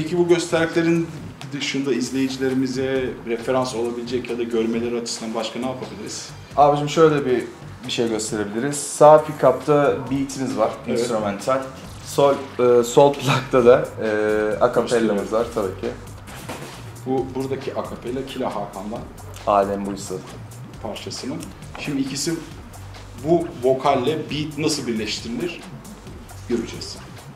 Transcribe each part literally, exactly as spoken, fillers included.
Peki bu gösterdiklerin dışında izleyicilerimize referans olabilecek ya da görmeleri açısından başka ne yapabiliriz? Abicim şöyle bir bir şey gösterebiliriz. Sağ pick-up'ta beat'imiz var, evet. Instrumental. Sol, e, sol plakta da e, akapellamız var tabii ki. Bu buradaki akapella Killa Hakan'dan Alem Buysa parçasının. Şimdi ikisi bu vokalle beat nasıl birleştirilir göreceğiz.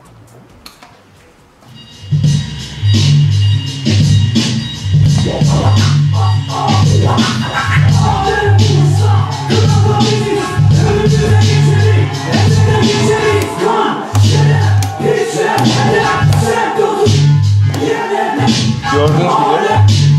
Gördüğünüz gibi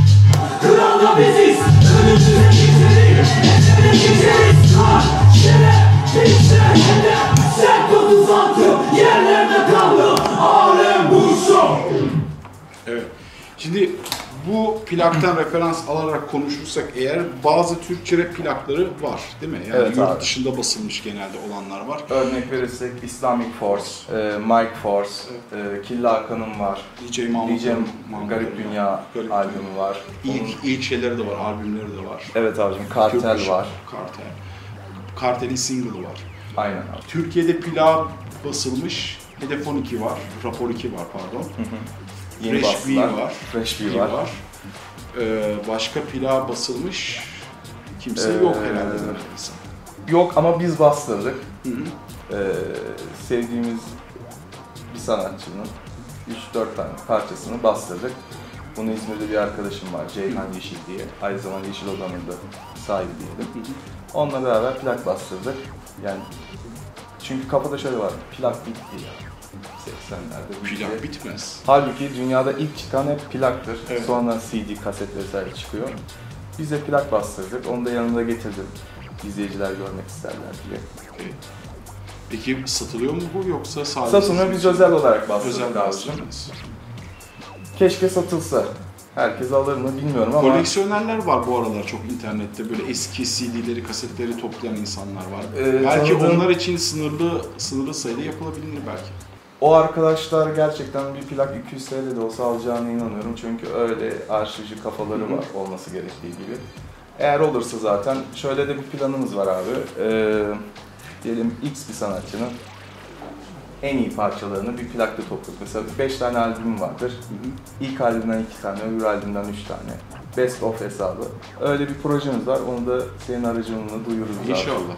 evet. Şimdi bu plaktan referans alarak konuşursak eğer bazı Türkçe rap plakları var değil mi? Yani evet, yurt abi. dışında basılmış genelde olanlar var. Örnek verirsek Islamic Force, e, Mike Force, evet. e, Killa Hakan'ın var. D J Mahmut, D J Garip Dünya Garip albümü Dünya. var. İlk, Onun... ilk şeyleri de var, albümleri de var. Evet abicim, Kartel Türkçe, var. Kartel. Kartel'in single'ı var. Aynen abi. Türkiye'de plak basılmış, Hedef on iki var, Rapor iki var pardon. Hı hı. Yeni Fresh V var. Fresh V var. var. Ee, başka plak basılmış kimse ee, yok herhalde. Yok ama biz bastırdık. Hı hı. Ee, sevdiğimiz bir sanatçının üç dört tane parçasını bastırdık. Bunu İzmir'de bir arkadaşım var, Ceyhan Yeşil diye. Aynı zamanda Yeşil Oda'nın da sahibi diyelim. Onunla beraber plak bastırdık. Yani çünkü kafada şöyle var, plak bitti ya. seksenlerde plak bitmez. Halbuki dünyada ilk çıkan hep plaktır. Evet. Sonra C D, kaset vesaire çıkıyor. Biz de plak bastırdık. Onu da yanımda getirdim. İzleyiciler görmek isterler diye. Okay. Peki satılıyor mu bu yoksa sadece? Satılmıyor, biz özel olarak bastırdık. Özel bastırdınız. Keşke satılsa. Herkes alır mı bilmiyorum ama... Koleksiyonerler var bu aralar çok internette. Böyle eski C D'leri, kasetleri toplayan insanlar var. Ee, belki tanıdığım... onlar için sınırlı sınırlı sayıda yapılabilir belki. O arkadaşlar gerçekten bir plak iki yüz T L de olsa alacağına inanıyorum. Çünkü öyle arşivci kafaları Hı-hı. var olması gerektiği gibi. Eğer olursa zaten şöyle de bir planımız var abi. Ee, diyelim X bir sanatçının en iyi parçalarını bir plakta topladık. Mesela beş tane albüm vardır. Hı hı. İlk albümden iki tane, öbür albümden üç tane. Best of hesabı. Öyle bir projemiz var. Onu da senin aracılığıyla duyururuz. İnşallah. Abi.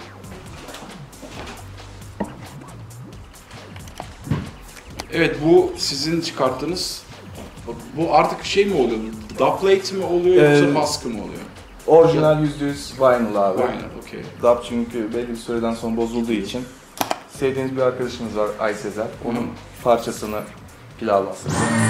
Evet, bu sizin çıkarttığınız, bu artık şey mi oluyor? Dubplate mi oluyor yoksa ee, baskı mı oluyor? Orijinal yüzde yüz vinyl abi. Vinyl, okey. Dub çünkü belli bir süreden sonra bozulduğu için. Sevdiğiniz bir arkadaşımız var, Ay Sezer. Onun hmm. parçasını pilav bastırdı.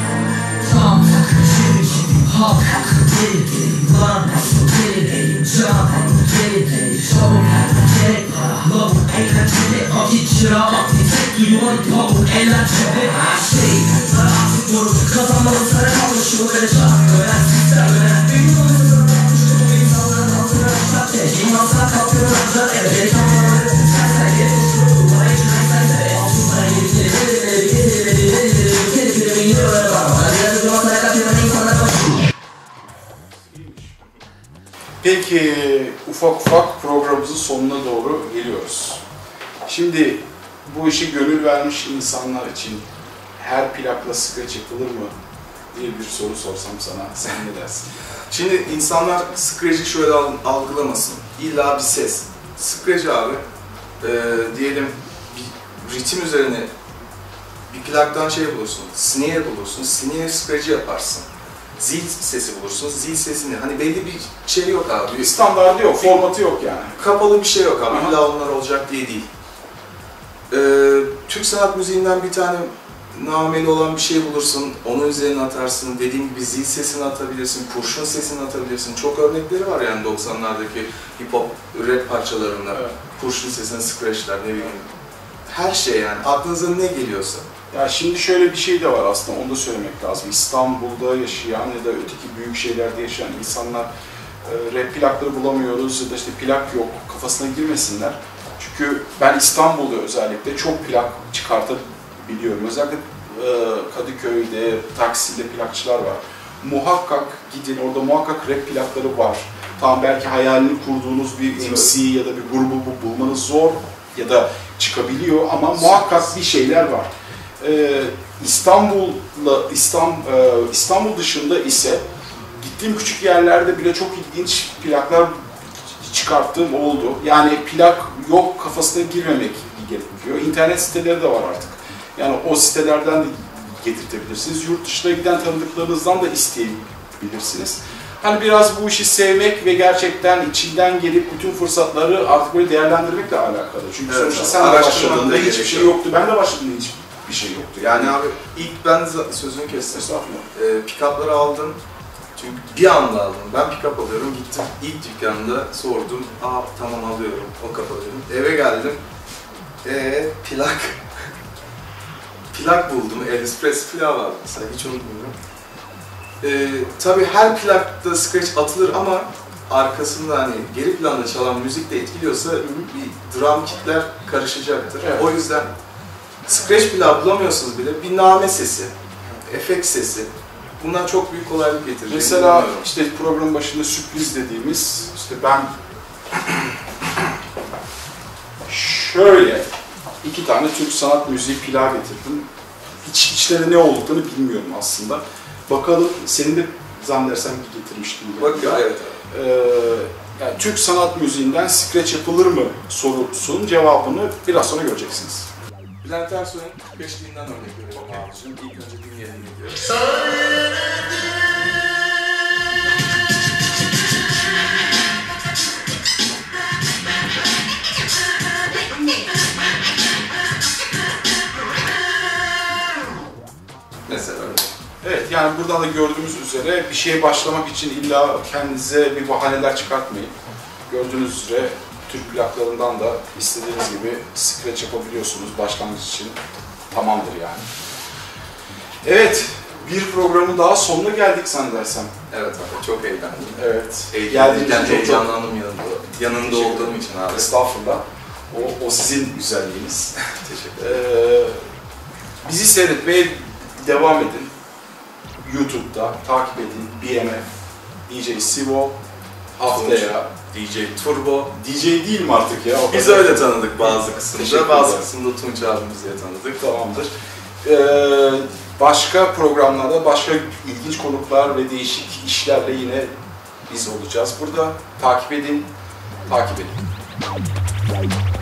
Peki ufak ufak programımızın sonuna doğru geliyoruz. Şimdi bu işi gönül vermiş insanlar için her plakla scratch yapılır mı diye bir soru sorsam sana, sen ne dersin? Şimdi insanlar scratch'i şöyle algılamasın. İlla bir ses. Scratch abi, e, diyelim bir ritim üzerine bir plaktan şey bulursun, snare bulursun, snare scratch'i yaparsın. Zil sesi bulursunuz, zil sesini, hani belli bir şey yok abi. Standartı yok, formatı yok yani. Kapalı bir şey yok abi, illa onlar olacak diye değil. Ee, Türk sanat müziğinden bir tane nameli olan bir şey bulursun, onun üzerine atarsın, dediğim gibi zil sesini atabilirsin, kurşun sesini atabilirsin. Çok örnekleri var yani doksanlardaki hip hop, rap parçalarında. Evet. Kurşun sesini scratchler, ne bileyim. Her şey yani, aklınıza ne geliyorsa. Ya şimdi şöyle bir şey de var aslında, onu da söylemek lazım. İstanbul'da yaşayan ya da öteki büyük şehirlerde yaşayan insanlar e, rap plakları bulamıyoruz ya da işte plak yok, kafasına girmesinler. Çünkü ben İstanbul'da özellikle çok plak çıkartabiliyorum. Özellikle Kadıköy'de, Taksim'de plakçılar var. Muhakkak gidin, orada muhakkak rap plakları var. Tamam, belki hayalini kurduğunuz bir M C ya da bir grubu bulmanız zor ya da çıkabiliyor ama muhakkak bir şeyler var. Ee, İstanbul'la İstanbul, İstanbul dışında ise gittiğim küçük yerlerde bile çok ilginç plaklar çıkarttığım oldu. Yani plak yok kafasına girmemek gerekiyor. İnternet siteleri de var artık. Yani o sitelerden de getirtebilirsiniz. Yurt dışına giden tanıdıklarınızdan da isteyebilirsiniz. Hani biraz bu işi sevmek ve gerçekten içinden gelip bütün fırsatları artık böyle değerlendirmekle alakalı. Çünkü evet, sonuçta sen de başladığında hiçbir şey yoktu. Ben de başladığımda hiçbir şey yoktu. Yani abi ilk ben sözünü kestim. E, pick-up'ları aldım. Çünkü bir anda aldım. Ben pick-up alıyorum. Gittim ilk dükkanda sordum. Aa tamam alıyorum. O kapatıyorum. Eve geldim. Eee plak. Plak buldum. Elvis Presley plağı var mesela. Hiç unutmuyorum. Ee, tabii her plakta scratch atılır ama arkasında hani geri planda çalan müzik de etkiliyorsa bir drum kitler karışacaktır. Evet. O yüzden scratch plağı bulamıyorsunuz bile bir name sesi, efekt sesi. Bunlar çok büyük kolaylık getirecek. Mesela işte programın başında sürpriz dediğimiz, işte ben şöyle iki tane Türk sanat müziği plağı getirdim. İç, içlerinde ne olduklarını bilmiyorum aslında. Bakalım, senin de zannedersem ki getirmiştin. Bak ya, evet. Ee, yani Türk sanat müziğinden scratch yapılır mı sorusunun cevabını biraz sonra göreceksiniz. Bülent Ersoy'un beşliğinden örnek veriyorum okay. Abicim. İlk önce dinleyelim diyor. Mesela öyle. Evet, yani buradan da gördüğümüz üzere bir şeye başlamak için illa kendinize bir bahaneler çıkartmayın. Gördüğünüz üzere Türk plaklarından da istediğiniz gibi scratch yapabiliyorsunuz. Başlangıç için tamamdır yani. Evet, bir programın daha sonuna geldik zannedersem. Evet abi, çok eğlendim. Evet. Geldiğinizden çok heyecanlandım yanında, yanında olduğum için abi. Estağfurullah. O, o sizin güzelliğiniz. Teşekkür ederim. Ee, bizi seyretmeye devam edin. YouTube'da takip edin. B M F, D J Sivo, haftaya D J Turbo. D J değil mi artık ya? Biz öyle tanıdık bazı kısımda, bazı kısımda Tunç abimiz diye tanıdık. Tamamdır. Ee, başka programlarda başka ilginç konuklar ve değişik işlerle yine biz olacağız burada. Takip edin, takip edin.